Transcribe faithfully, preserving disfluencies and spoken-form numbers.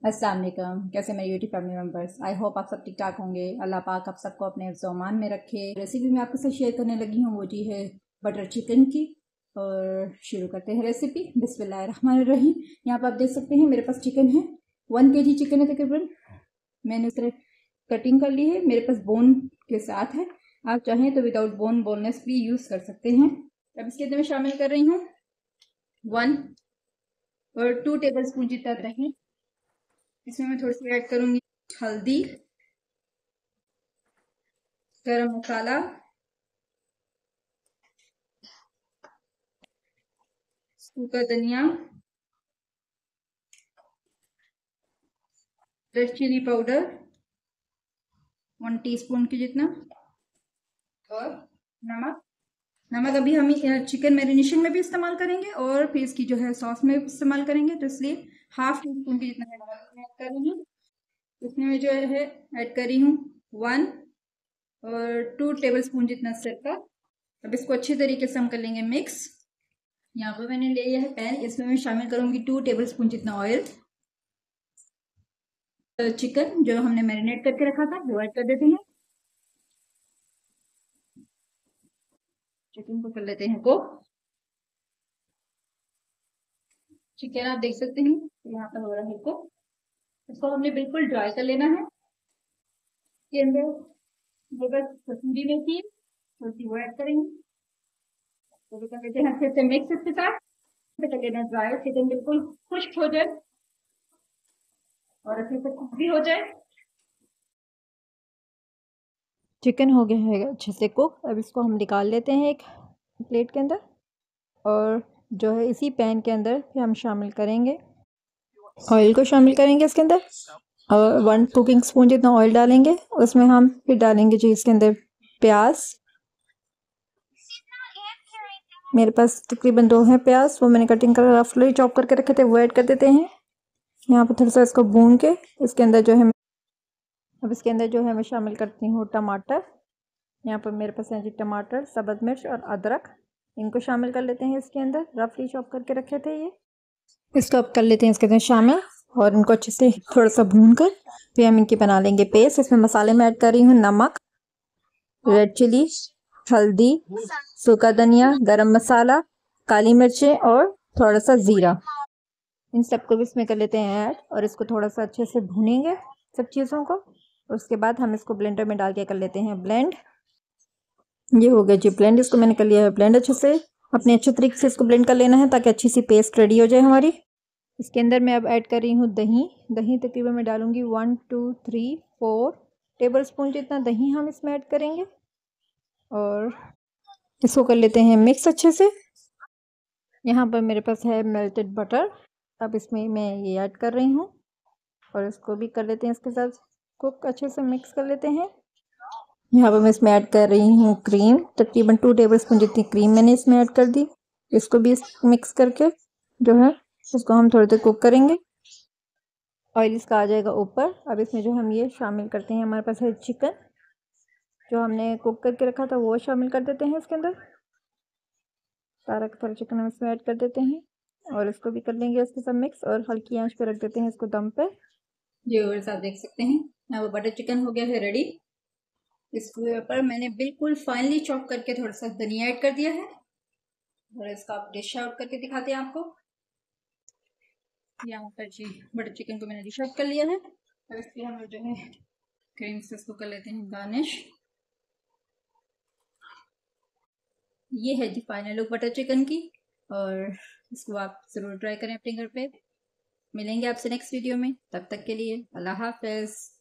अस्सलाम वालेकुम। कैसे मेरे YouTube family members, I hope आप सब ठीक ठाक होंगे। अल्लाह पाक आप सबको अपने ज़मान में रखे। रेसिपी मैं आपके साथ शेयर करने लगी हूँ, वो जी है बटर चिकन की। और शुरू करते हैं रेसिपी। बिस्मिल्लाहिर्रहमानिर्रहीम। यहाँ पर आप देख सकते हैं मेरे पास चिकन है, वन के जी चिकन है तकरीबन। मैंने उस तरह कटिंग कर ली है, मेरे पास बोन के साथ है। आप चाहें तो विदाउट बोन बोनलेस भी यूज़ कर सकते हैं। अब इसके अंदर मैं शामिल कर रही हूँ वन और टू टेबल स्पून जितना दही। इसमें मैं थोड़ी सी ऐड करूंगी हल्दी, गरम मसाला, सूखा धनिया, red chili powder one teaspoon के जितना, और नमक। नमक अभी हम चिकन मैरिनेशन में भी इस्तेमाल करेंगे और फिर इसकी जो है सॉस में इस्तेमाल करेंगे, तो इसलिए हाफ टी स्पून के जितना मैं नमक ऐड कर रही हूँ। इसमें मैं जो है ऐड कर रही हूँ वन और टू टेबल स्पून जितना सिरका। अब इसको अच्छी तरीके से हम कर लेंगे मिक्स। यहाँ पर मैंने ले लिया है पैन, इसमें मैं शामिल करूंगी टू टेबल स्पून जितना ऑयल। चिकन जो हमने मैरिनेट करके रखा था वो ऐड कर देते हैं। चिकन को कर लेते हैं को चिकन आप देख सकते हैं यहाँ पर हो रहा है को। इसको हमने बिल्कुल ड्राई कर लेना है। इसके अंदर ये बस कसूरी मेथी थोड़ी वो ऐड करेंगे, तो भी कर लेते हैं अच्छे से मिक्स इसके साथ। कर लेना ड्राई, चिकन बिल्कुल खुश्क हो जाए और अच्छे से कुक भी हो जाए। चिकन हो गया है अच्छे से कुक। अब इसको हम निकाल लेते हैं एक प्लेट के अंदर, और जो है इसी पैन के अंदर फिर हम शामिल करेंगे ऑयल को शामिल करेंगे इसके अंदर, और वन कुकिंग स्पून जितना ऑयल डालेंगे। उसमें हम फिर डालेंगे जी इसके अंदर प्याज। मेरे पास तकरीबन दो है प्याज, वो मैंने कटिंग कर रफली चॉप करके रखे थे, वो ऐड कर देते हैं। यहाँ पर थोड़ा सा इसको भून के इसके अंदर जो है अब इसके अंदर जो है मैं शामिल करती हूँ टमाटर। यहाँ पर मेरे पास है जी टमाटर, सब्ज़ मिर्च और अदरक। इनको शामिल कर लेते हैं इसके अंदर, रफली चॉप करके रखे थे ये। इसको अब कर लेते हैं इसके अंदर शामिल, और इनको अच्छे से थोड़ा सा भून कर फिर हम इनकी बना लेंगे पेस्ट। इसमें मसाले में ऐड कर रही हूँ नमक, रेड चिली, हल्दी, सूखा धनिया, गरम मसाला, काली मिर्चें और थोड़ा सा ज़ीरा। इन सबको भी इसमें कर लेते हैं ऐड, और इसको थोड़ा सा अच्छे से भूनेंगे सब चीज़ों को। उसके बाद हम इसको ब्लेंडर में डाल के कर लेते हैं ब्लेंड। ये हो गया जी ब्लेंड, इसको मैंने कर लिया है ब्लेंड अच्छे से। अपने अच्छे तरीके से इसको ब्लेंड कर लेना है ताकि अच्छी सी पेस्ट रेडी हो जाए हमारी। इसके अंदर मैं अब ऐड कर रही हूँ दही। दही तकरीबन मैं डालूंगी one two three four tablespoon जितना दही हम इसमें ऐड करेंगे, और इसको कर लेते हैं मिक्स अच्छे से। यहाँ पर मेरे पास है मेल्टेड बटर, अब इसमें मैं ये ऐड कर रही हूँ, और इसको भी कर लेते हैं इसके साथ कुक, अच्छे से मिक्स कर लेते हैं। यहाँ पर मैं इसमें ऐड कर रही हूँ क्रीम, तकरीबन टू टेबल स्पून जितनी क्रीम मैंने इसमें ऐड कर दी। इसको भी मिक्स करके जो है इसको हम थोड़ी देर कुक करेंगे। ऑयल इसका आ जाएगा ऊपर। अब इसमें जो हम ये शामिल करते हैं, हमारे पास है चिकन जो हमने कुक करके रखा था, वो शामिल कर देते हैं इसके अंदर। सारा का सारा चिकन हम इसमें ऐड कर देते हैं, और इसको भी कर लेंगे इसके साथ मिक्स, और हल्की आंच पे रख देते हैं इसको दम पे। जी व्यूअर्स आप देख सकते हैं ना, वो बटर चिकन हो गया है रेडी। इसके ऊपर मैंने बिल्कुल फाइनली चॉप करके थोड़ा सा धनिया ऐड कर दिया है, और इसका आप डिश आउट करके दिखाते हैं आपको। यहाँ पर जी बटर चिकन को मैंने डिश आउट कर लिया है, और इसके हम जो है क्रीम से इसको कर लेते हैं गार्निश। ये है जी फाइनल लुक बटर चिकन की, और इसको आप ज़रूर ट्राई करें अपने घर पे। मिलेंगे आपसे नेक्स्ट वीडियो में, तब तक के लिए अल्लाह हाफ़िज़।